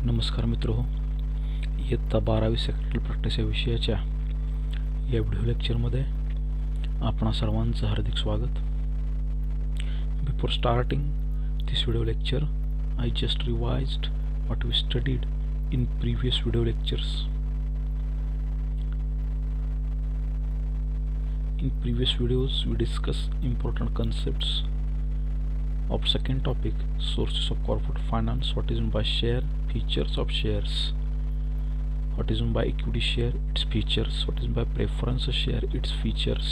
नमस्कार मित्रो, इयत्ता 12वी सेक्रेटरी प्रॅक्टिस या विषयाच्या या व्हिडिओ लेक्चरमध्ये आपणा सर्वांचं हार्दिक स्वागत. Before starting this video lecture, I just revised what we studied in previous video lectures. In previous videos, we discussed important concepts of second topic, sources of corporate finance, what is meant by share, features of shares, what is meant by equity share, its features, what is meant by preference share, its features,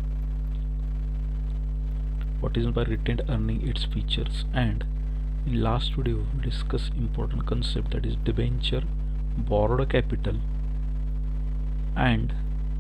what is meant by retained earning, its features, and in last video we discussed important concept, that is debenture, borrowed capital, and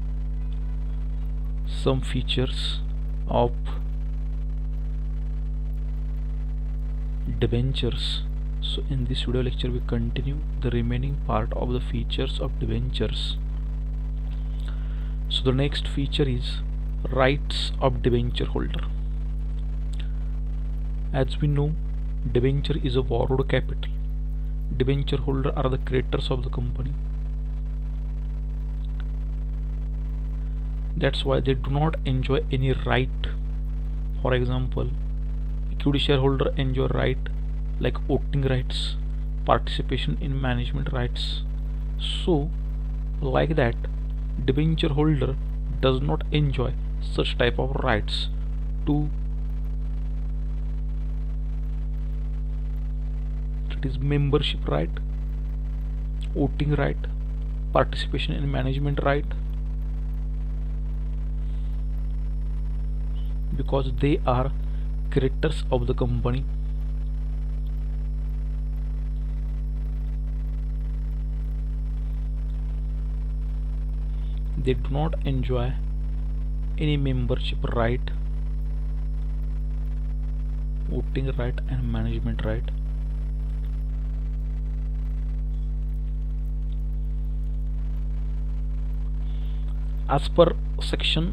some features of debentures. So in this video lecture we continue the remaining part of the features of debentures. So the next feature is rights of debenture holder. As we know, debenture is a borrowed capital. Debenture holder are the creditors of the company. That's why they do not enjoy any right. For example, equity shareholder enjoy right like voting rights, participation in management rights. So like that, debenture holder does not enjoy such type of rights to, that is membership right, voting right, participation in management right, because they are creditors of the company. They do not enjoy any membership right, voting right, and management right. As per section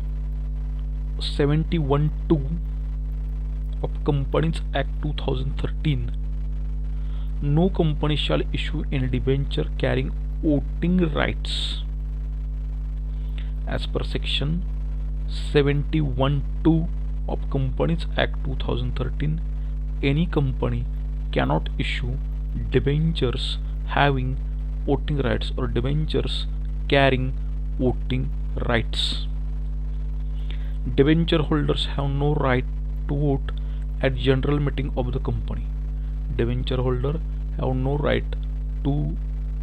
71(2) of Companies Act 2013, no company shall issue any debenture carrying voting rights. As per section 71(2) of Companies Act 2013, any company cannot issue debentures having voting rights or debentures carrying voting rights. Debenture holders have no right to vote at general meeting of the company. Debenture holder have no right to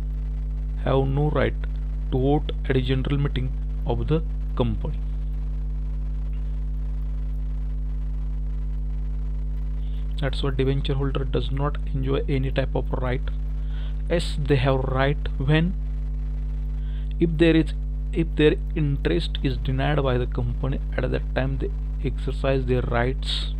vote at a general meeting of the company. That's why debenture holder does not enjoy any type of right. Yes, they have right when if their interest is denied by the company, at that time they exercise their rights.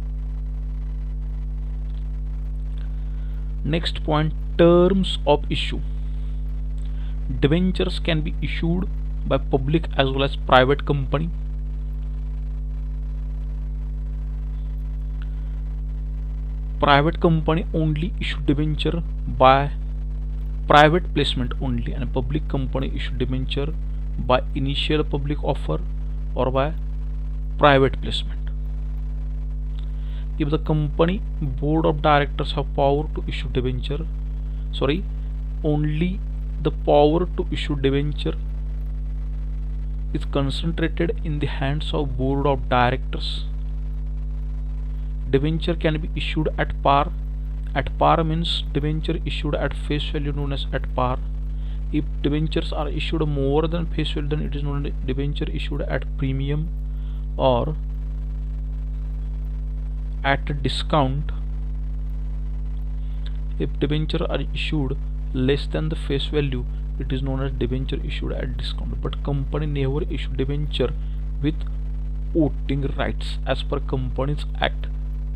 Next point, terms of issue. Debentures can be issued by public as well as private company. Private company only issue debenture by private placement only, and public company issue debenture by initial public offer or by private placement. If the company board of directors have power to issue debenture, only the power to issue debenture is concentrated in the hands of board of directors. Debenture can be issued at par. At par means debenture issued at face value, known as at par. If debentures are issued more than face value, then it is known as debenture issued at premium or at a discount. If debentures are issued less than the face value, it is known as debenture issued at discount. But company never issue debenture with voting rights as per Companies Act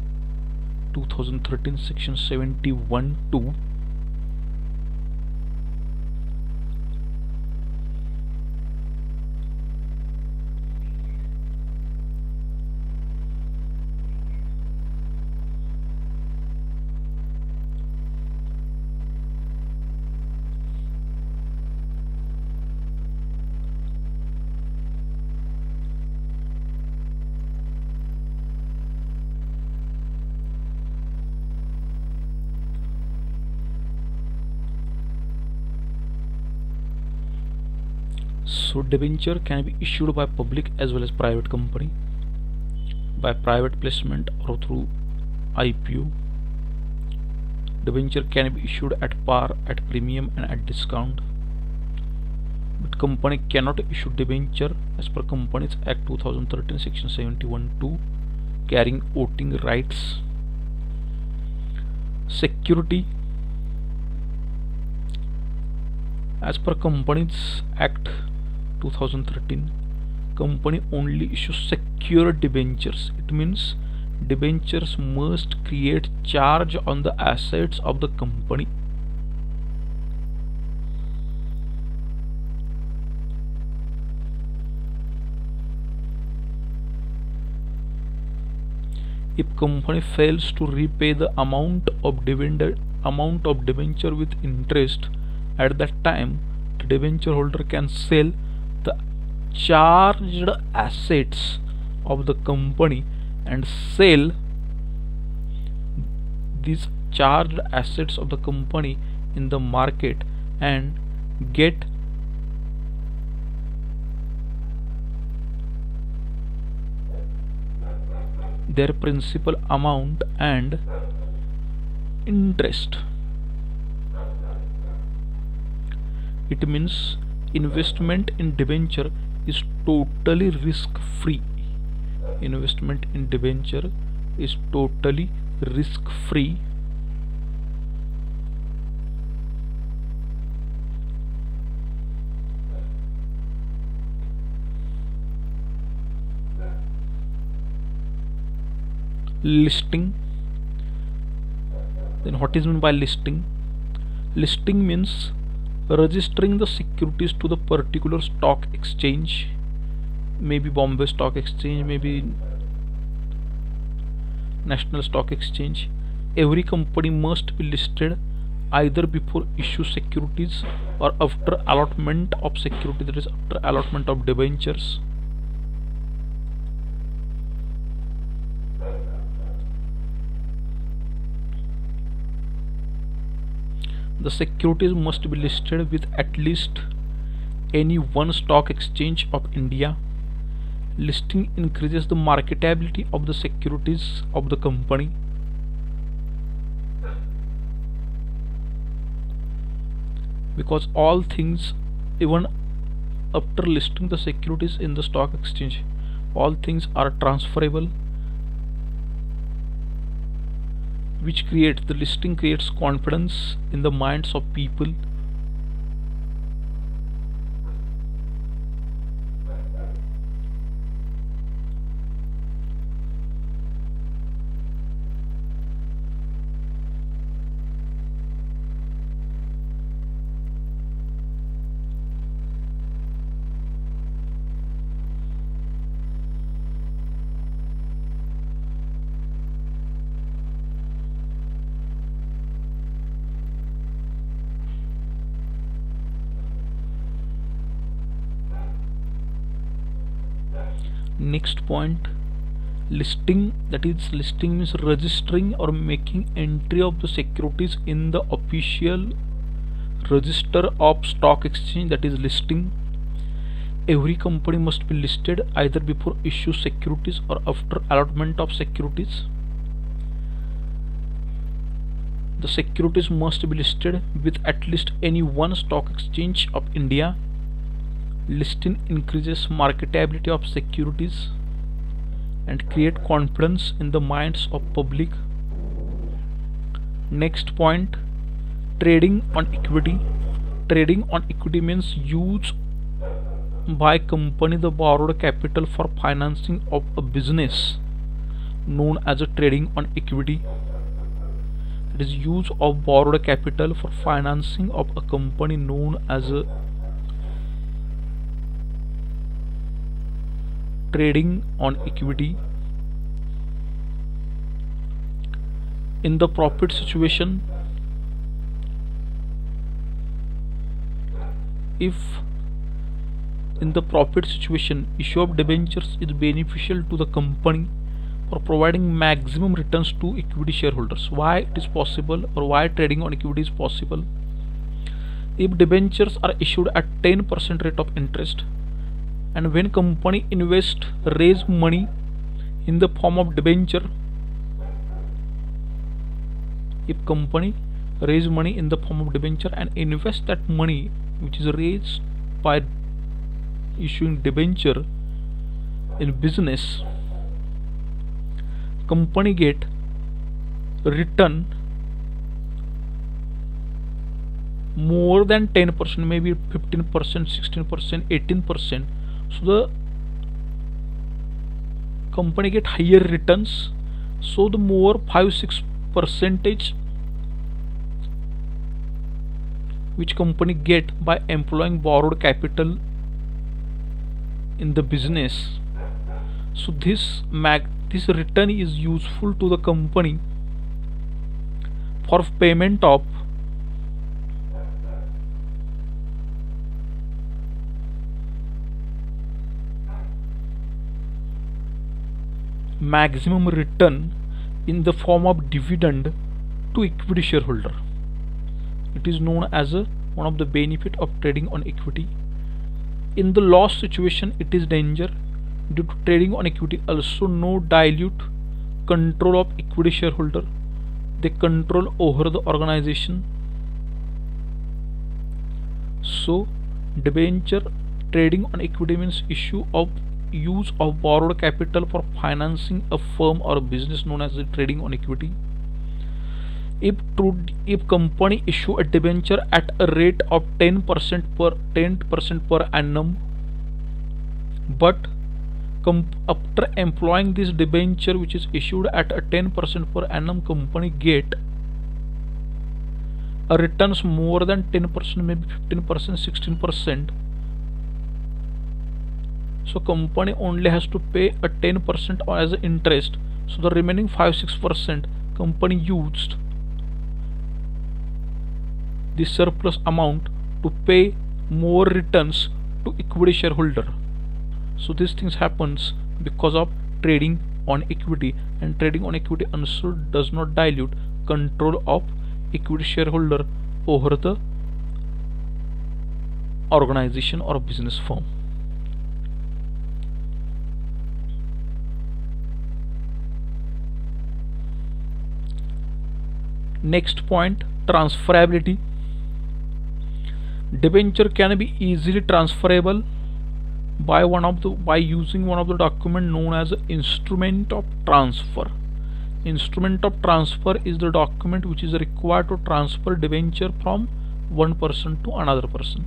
2013 section 71(2). So debenture can be issued by public as well as private company, by private placement or through IPO. Debenture can be issued at par, at premium and at discount. But company cannot issue debenture as per Companies Act 2013 section 71(2), carrying voting rights. Security. As per Companies Act 2013, company only issues secure debentures. It means debentures must create charge on the assets of the company. If company fails to repay the amount of debenture with interest, at that time the debenture holder can sell the charged assets of the company and sell these charged assets of the company in the market and get their principal amount and interest. It means investment in debenture is totally risk free. Investment in debenture is totally risk free. Listing. Then what is meant by listing? Listing means registering the securities to the particular stock exchange, maybe Bombay Stock Exchange, maybe National Stock Exchange. Every company must be listed either before issue securities or after allotment of security, that is after allotment of debentures. The securities must be listed with at least any one stock exchange of India. Listing increases the marketability of the securities of the company. Because all things, even after listing the securities in the stock exchange, all things are transferable, which creates, the listing creates confidence in the minds of people. Next point, listing. That is, listing means registering or making entry of the securities in the official register of stock exchange, that is listing. Every company must be listed either before issue securities or after allotment of securities. The securities must be listed with at least any one stock exchange of India. Listing increases marketability of securities and create confidence in the minds of public. Next point, trading on equity. Trading on equity means use by company the borrowed capital for financing of a business, known as a trading on equity. It is use of borrowed capital for financing of a company, known as a trading on equity. In the profit situation, if in the profit situation issue of debentures is beneficial to the company for providing maximum returns to equity shareholders. Why it is possible, or why trading on equity is possible? if debentures are issued at 10% rate of interest, and when company invest raise money in the form of debenture, if company raise money in the form of debenture and invest that money which is raised by issuing debenture in business, company get return more than 10%, maybe 15%, 16%, 18%. So the company get higher returns, so the more 5-6% which company get by employing borrowed capital in the business. So this return is useful to the company for payment of maximum return in the form of dividend to equity shareholder. It is known as one of the benefit of trading on equity. In the loss situation, it is danger due to trading on equity. Also no dilute control of equity shareholder. They control over the organization. So debenture trading on equity means use of borrowed capital for financing a firm or a business, known as the trading on equity. If company issue a debenture at a rate of 10% per annum, but after employing this debenture which is issued at a 10% per annum, company get a returns more than 10%, maybe 15%, 16%. So company only has to pay a 10% as interest. So the remaining 5-6% company used the surplus amount to pay more returns to equity shareholder. So these things happens because of trading on equity, and trading on equity also does not dilute control of equity shareholder over the organization or business firm. Next point, transferability. Debenture can be easily transferable by using one of the document known as instrument of transfer. Instrument of transfer is the document which is required to transfer debenture from one person to another person.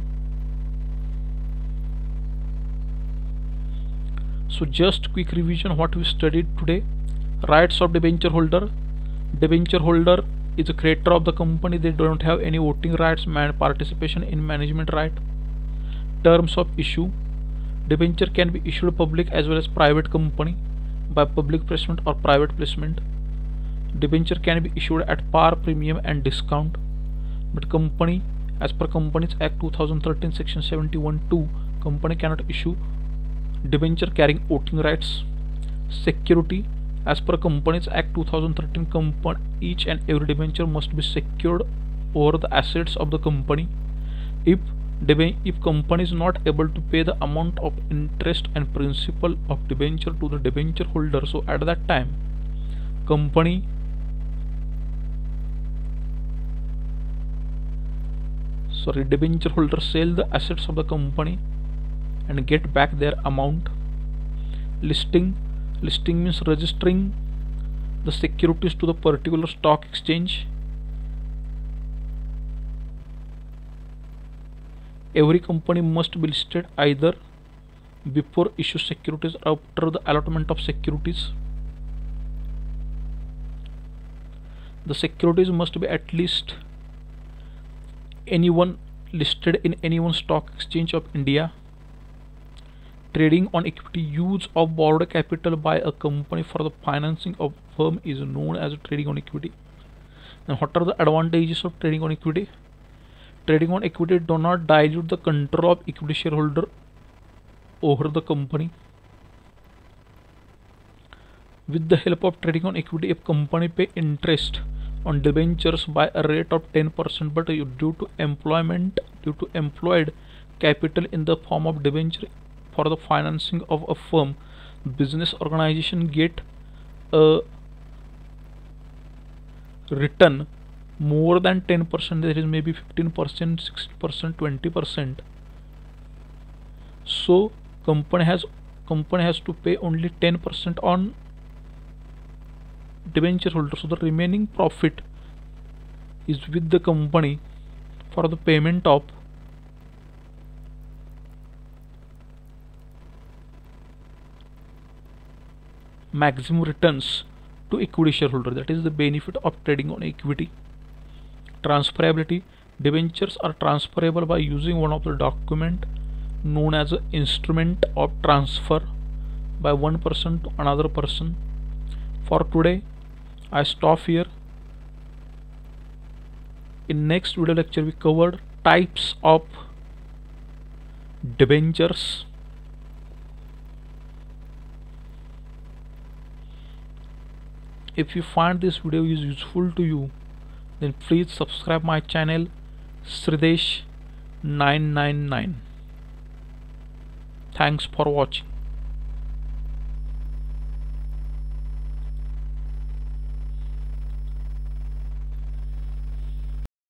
So just quick revision what we studied today. Rights of debenture holder. Debenture holder is a creator of the company. They don't have any voting rights, participation in management right. Terms of issue. Debenture can be issued public as well as private company by public placement or private placement. Debenture can be issued at par, premium and discount, but company, as per Companies Act 2013 section 71(2), company cannot issue debenture carrying voting rights. Security. As per Companies Act 2013, each and every debenture must be secured over the assets of the company. If company is not able to pay the amount of interest and principal of debenture to the debenture holder, so at that time debenture holder sell the assets of the company and get back their amount. Listing means registering the securities to the particular stock exchange. Every company must be listed either before issue securities or after the allotment of securities. The securities must be at least anyone listed in any one stock exchange of India. Trading on equity. Use of borrowed capital by a company for the financing of firm is known as trading on equity. Now what are the advantages of trading on equity? Trading on equity do not dilute the control of equity shareholder over the company. With the help of trading on equity, if company pay interest on debentures by a rate of 10%, but due to employed capital in the form of debenture for the financing of a firm, business organization get a return more than 10%, that is maybe 15%, 60%, 20%. So company has to pay only 10% on debenture holder, so the remaining profit is with the company for the payment of maximum returns to equity shareholder. That is the benefit of trading on equity. Transferability: debentures are transferable by using one of the document known as an instrument of transfer by one person to another person. For today I stop here. In next video lecture we covered types of debentures. If you find this video is useful to you, then please subscribe my channel Sridesh 999. Thanks for watching.